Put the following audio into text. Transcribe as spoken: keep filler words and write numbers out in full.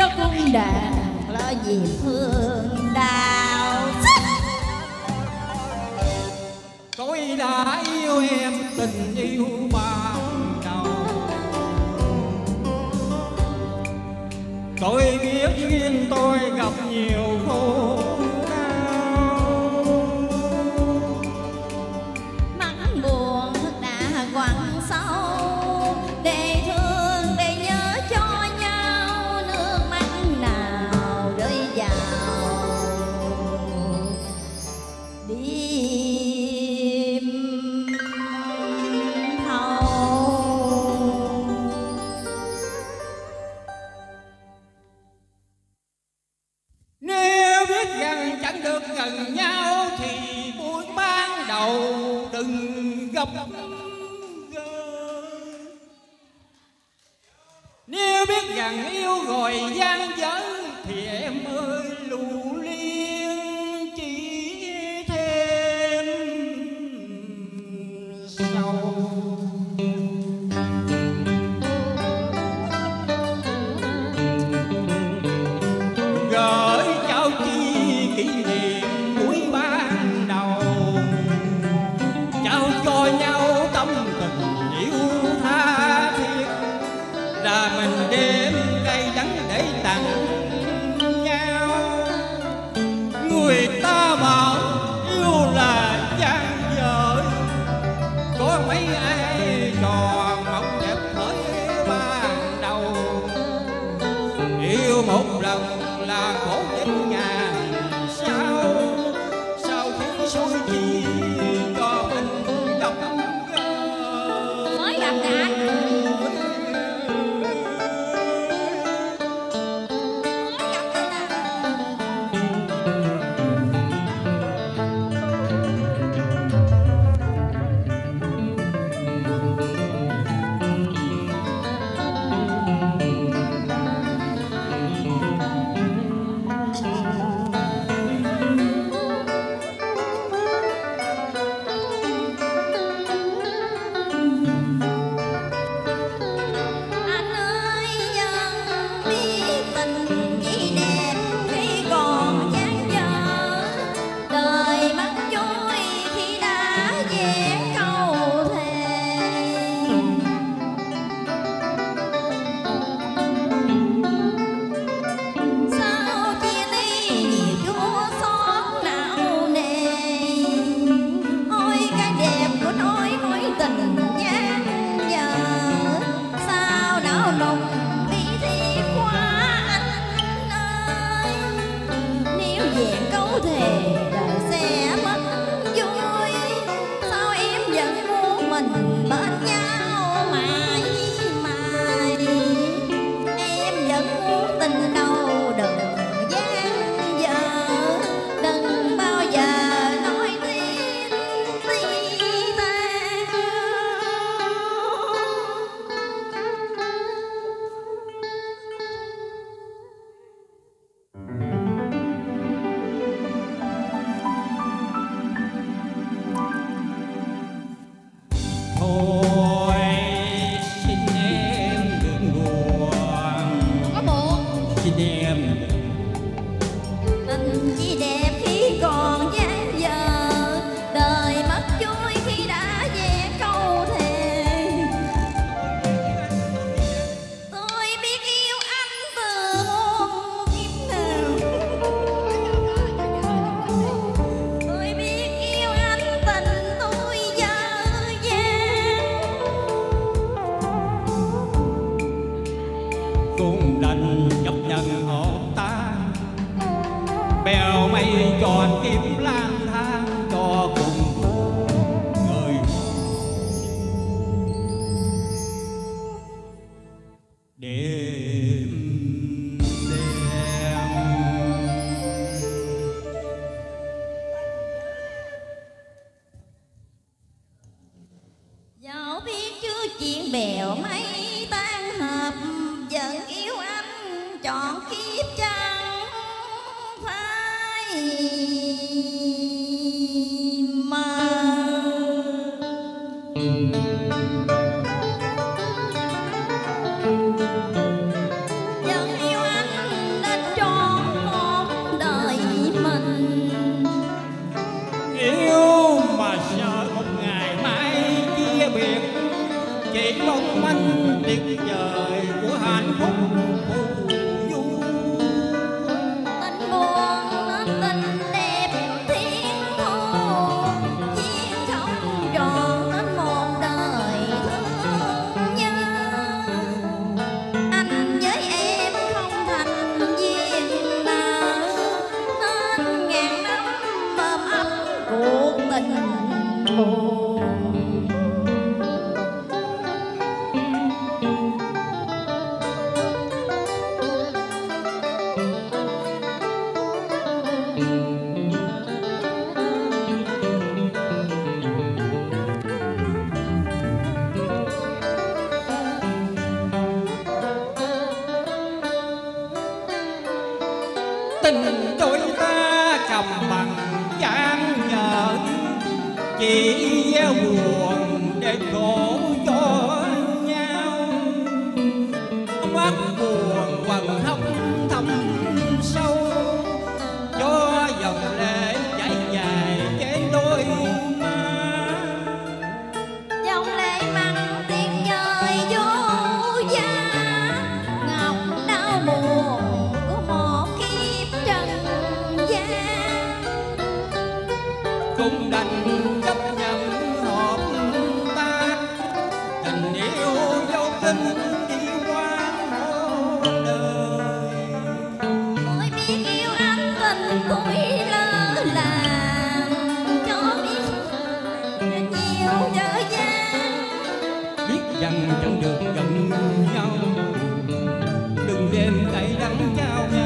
nó cũng đàn lo gì thương đau. Tôi đã yêu em tình yêu ban đầu, tôi biết duyên tôi gặp nhiều khổ đau. Mắt buồn đã quặn sâu để thương để nhớ cho nhau, nước mắt nào rơi vào đêm thâu. Nếu biết rằng chẳng được gần nhau thì buổi ban đầu đừng gặp gỡ. Nếu biết rằng yêu rồi gian dở thì em ơi lưu luyến chỉ thêm sầu. Gửi trao chi kỷ niệm buổi ban đầu, trao cho nhau tâm tình yêu tha thiết, là mình đêm cay đắng để tặng nhau. Người ta bảo yêu là gian dở, có mấy ai tròn mộng đẹp mới ban đầu. Yêu một lần là khổ đến ngàn sao, sao khi suối chi cho mình gặp gỡ. Mới gặp đã cũng đành chấp nhận họ ta, bèo mây tròn kim lang thang cho cùng người. Đêm đêm dẫu biết chưa chuyện bèo mây tan hợp, vẫn yêu anh trọn kiếp chẳng phai mờ. Vẫn yêu anh chỉ gieo buồn để khổ cho nhau. Mắt buồn quằn hốc thâm sâu, cho dòng lệ chảy dài trên đôi má. Dòng lệ mặn tiếng nhời vô giá, ngọc đau buồn của một kiếp trần gian. Cũng đành chấp nhận hợp ta, tình yêu vô tình đi qua một đời. Tôi biết yêu anh tình tôi lỡ làng, cho biết rất nhiều dở dang. Biết rằng chẳng được gần nhau, đừng đêm cay đắng trao nhau.